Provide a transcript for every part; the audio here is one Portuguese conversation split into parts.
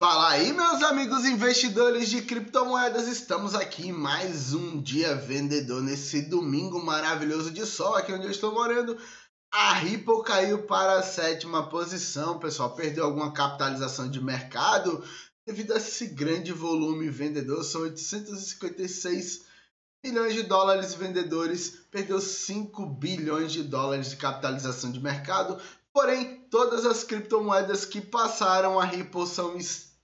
Fala aí, meus amigos investidores de criptomoedas, estamos aqui em mais um dia vendedor nesse domingo maravilhoso de sol aqui onde eu estou morando. A Ripple caiu para a 7ª posição, pessoal, perdeu alguma capitalização de mercado devido a esse grande volume vendedor, são 856 milhões de dólares vendedores, perdeu 5 bilhões de dólares de capitalização de mercado. Porém, todas as criptomoedas que passaram a Ripple são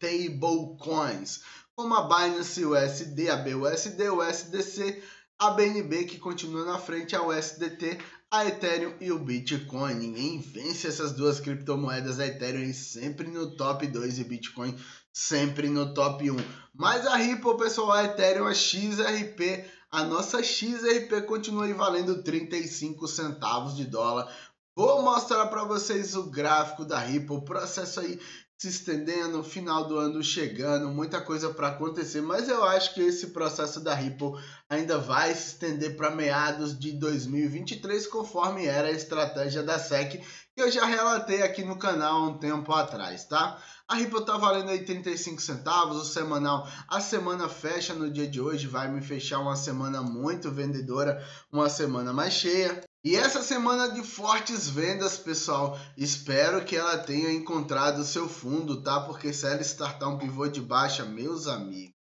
stablecoins, como a Binance USD, a BUSD, o USDC, a BNB que continua na frente, a USDT, a Ethereum e o Bitcoin. Ninguém vence essas duas criptomoedas, a Ethereum sempre no top 2 e Bitcoin sempre no top 1. Mas a Ripple, pessoal, a Ethereum, a XRP, a nossa XRP continua aí valendo 35 centavos de dólar. Vou mostrar para vocês o gráfico da Ripple, o processo aí se estendendo, final do ano chegando, muita coisa para acontecer, mas eu acho que esse processo da Ripple ainda vai se estender para meados de 2023, conforme era a estratégia da SEC, que eu já relatei aqui no canal há um tempo atrás, tá? A Ripple tá valendo aí 35 centavos, o semanal, a semana fecha no dia de hoje, vai me fechar uma semana muito vendedora, uma semana mais cheia. E essa semana de fortes vendas, pessoal, espero que ela tenha encontrado o seu fundo, tá? Porque se ela startar um pivô de baixa, meus amigos,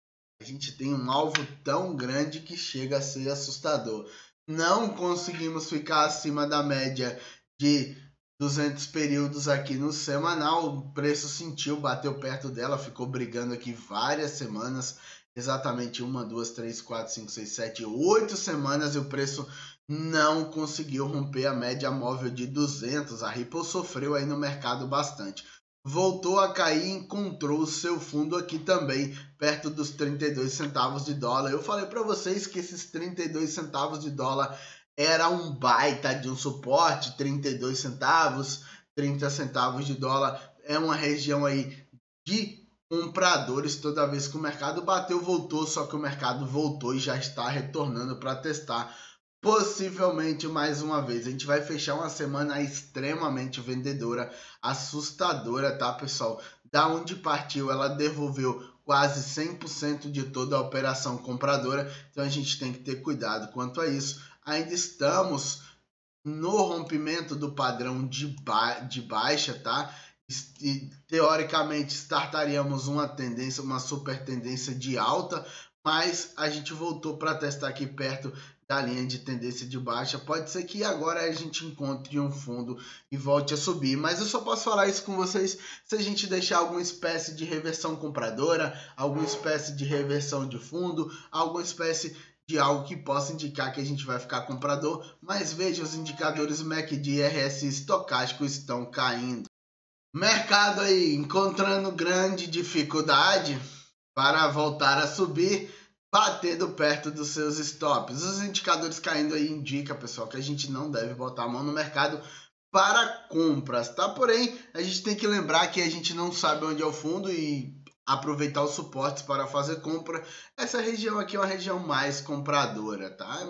a gente tem um alvo tão grande que chega a ser assustador. Não conseguimos ficar acima da média de 200 períodos aqui no semanal, o preço sentiu, bateu perto dela, ficou brigando aqui várias semanas, exatamente 1, 2, 3, 4, 5, 6, 7, 8 semanas e o preço não conseguiu romper a média móvel de 200. A Ripple sofreu aí no mercado bastante. Voltou a cair e encontrou o seu fundo aqui também, perto dos 32 centavos de dólar. Eu falei para vocês que esses 32 centavos de dólar era um baita de um suporte, 32 centavos, 30 centavos de dólar. É uma região aí de compradores, toda vez que o mercado bateu, voltou, só que o mercado voltou e já está retornando para testar. Possivelmente mais uma vez, a gente vai fechar uma semana extremamente vendedora, assustadora, tá, pessoal? Da onde partiu, ela devolveu quase 100% de toda a operação compradora, então a gente tem que ter cuidado quanto a isso. Ainda estamos no rompimento do padrão de baixa, tá? E, teoricamente, startaríamos uma tendência, uma super tendência de alta, mas a gente voltou para testar aqui perto da linha de tendência de baixa. Pode ser que agora a gente encontre um fundo e volte a subir, mas eu só posso falar isso com vocês se a gente deixar alguma espécie de reversão compradora, alguma espécie de reversão de fundo, alguma espécie de algo que possa indicar que a gente vai ficar comprador. Mas veja, os indicadores MACD e RSI estocástico estão caindo. Mercado aí encontrando grande dificuldade para voltar a subir, batendo perto dos seus stops. Os indicadores caindo aí indica, pessoal, que a gente não deve botar a mão no mercado para compras, tá? Porém, a gente tem que lembrar que a gente não sabe onde é o fundo e aproveitar os suportes para fazer compra. Essa região aqui é uma região mais compradora, tá?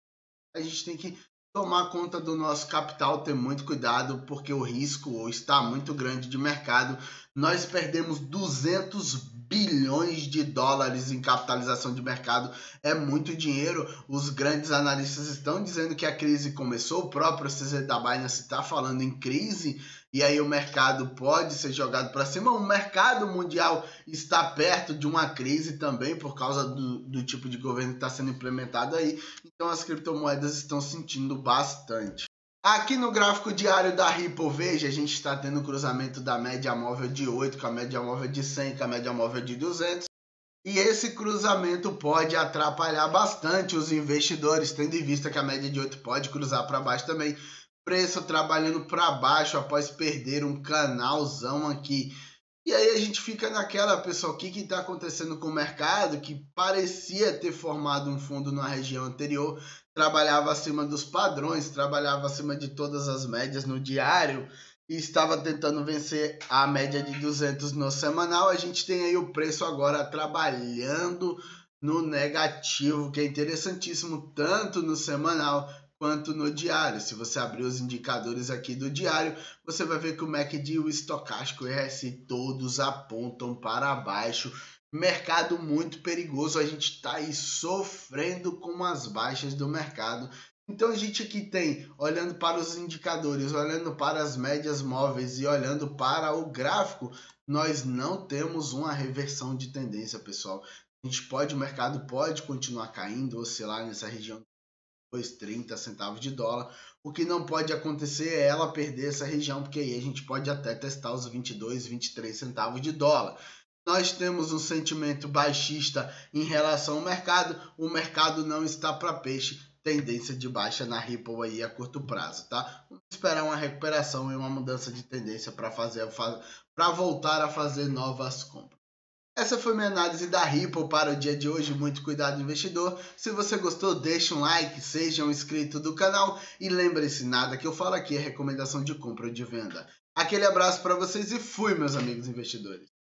A gente tem que tomar conta do nosso capital, ter muito cuidado, porque o risco está muito grande de mercado. Nós perdemos 200 bilhões de dólares em capitalização de mercado, é muito dinheiro. Os grandes analistas estão dizendo que a crise começou, o próprio CZ da Binance está falando em crise, e aí o mercado pode ser jogado para cima. O mercado mundial está perto de uma crise também, por causa do tipo de governo que está sendo implementado aí, então as criptomoedas estão sentindo bastante. Aqui no gráfico diário da Ripple, veja, a gente está tendo o cruzamento da média móvel de 8 com a média móvel de 100, com a média móvel de 200. E esse cruzamento pode atrapalhar bastante os investidores, tendo em vista que a média de 8 pode cruzar para baixo também. Preço trabalhando para baixo após perder um canalzão aqui. E aí a gente fica naquela, pessoal, o que está acontecendo com o mercado, que parecia ter formado um fundo na região anterior, trabalhava acima dos padrões, trabalhava acima de todas as médias no diário e estava tentando vencer a média de 200 no semanal. A gente tem aí o preço agora trabalhando no negativo, que é interessantíssimo tanto no semanal quanto no diário. Se você abrir os indicadores aqui do diário, você vai ver que o MACD e o estocástico RSI todos apontam para baixo. Mercado muito perigoso, a gente está aí sofrendo com as baixas do mercado. Então a gente aqui tem, olhando para os indicadores, olhando para as médias móveis e olhando para o gráfico, nós não temos uma reversão de tendência, pessoal. O mercado pode continuar caindo, oscilar nessa região de 2,30 centavos de dólar. O que não pode acontecer é ela perder essa região, porque aí a gente pode até testar os 22, 23 centavos de dólar. Nós temos um sentimento baixista em relação ao mercado. O mercado não está para peixe. Tendência de baixa na Ripple aí a curto prazo, tá? Vamos esperar uma recuperação e uma mudança de tendência para voltar a fazer novas compras. Essa foi minha análise da Ripple para o dia de hoje. Muito cuidado, investidor. Se você gostou, deixa um like, seja um inscrito do canal e lembre-se, nada que eu falo aqui é recomendação de compra ou de venda. Aquele abraço para vocês e fui, meus amigos investidores.